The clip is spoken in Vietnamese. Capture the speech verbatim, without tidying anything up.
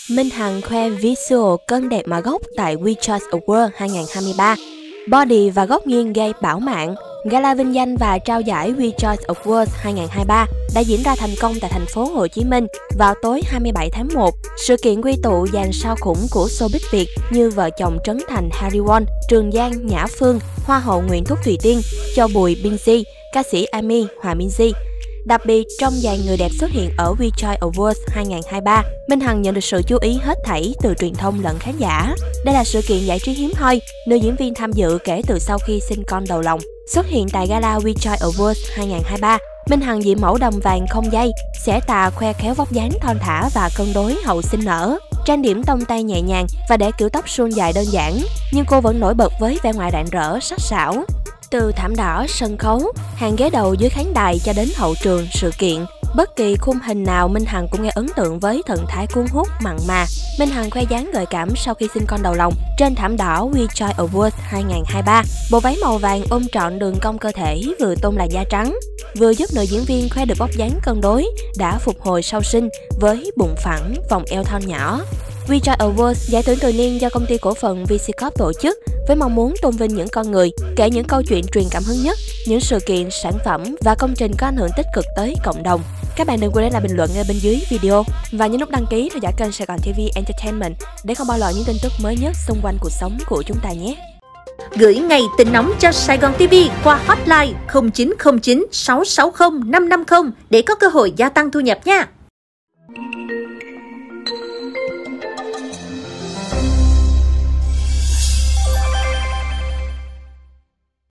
Minh Hằng khoe visual cân đẹp mà gốc tại We Choice Awards hai không hai ba. Body và góc nghiêng gây bão mạng. Gala vinh danh và trao giải We Choice Awards hai không hai ba đã diễn ra thành công tại thành phố Hồ Chí Minh vào tối hai mươi bảy tháng một. Sự kiện quy tụ dàn sao khủng của showbiz Việt như vợ chồng Trấn Thành Harry Won, Trường Giang, Nhã Phương, Hoa hậu Nguyễn Thúc Thùy Tiên, Châu Bùi Binz, ca sĩ Ami, Hòa Minzy. Đặc biệt, trong dàn người đẹp xuất hiện ở We Choice Awards hai không hai ba, Minh Hằng nhận được sự chú ý hết thảy từ truyền thông lẫn khán giả. Đây là sự kiện giải trí hiếm hoi, nữ diễn viên tham dự kể từ sau khi sinh con đầu lòng. Xuất hiện tại gala We Choice Awards hai không hai ba, Minh Hằng diện mẫu đầm vàng không dây, xẻ tà khoe khéo vóc dáng thon thả và cân đối hậu sinh nở. Trang điểm tông tay nhẹ nhàng và để kiểu tóc suôn dài đơn giản, nhưng cô vẫn nổi bật với vẻ ngoài rạng rỡ, sắc sảo. Từ thảm đỏ, sân khấu, hàng ghế đầu dưới khán đài cho đến hậu trường, sự kiện, bất kỳ khung hình nào Minh Hằng cũng gây ấn tượng với thần thái cuốn hút, mặn mà. Minh Hằng khoe dáng gợi cảm sau khi sinh con đầu lòng trên thảm đỏ We Choice Awards hai không hai ba. Bộ váy màu vàng ôm trọn đường cong cơ thể, vừa tôn là da trắng, vừa giúp nữ diễn viên khoe được vóc dáng cân đối, đã phục hồi sau sinh với bụng phẳng, vòng eo thon nhỏ. We Choice Awards, giải thưởng thường niên do công ty cổ phần vê xê Corp tổ chức với mong muốn tôn vinh những con người, kể những câu chuyện truyền cảm hứng nhất, những sự kiện, sản phẩm và công trình có ảnh hưởng tích cực tới cộng đồng. Các bạn đừng quên để lại bình luận ngay bên dưới video và nhấn nút đăng ký theo dõi kênh Sài Gòn ti vi Entertainment để không bỏ lỡ những tin tức mới nhất xung quanh cuộc sống của chúng ta nhé. Gửi ngày tin nóng cho Sài Gòn ti vi qua hotline không chín không chín sáu sáu không năm năm không để có cơ hội gia tăng thu nhập nha.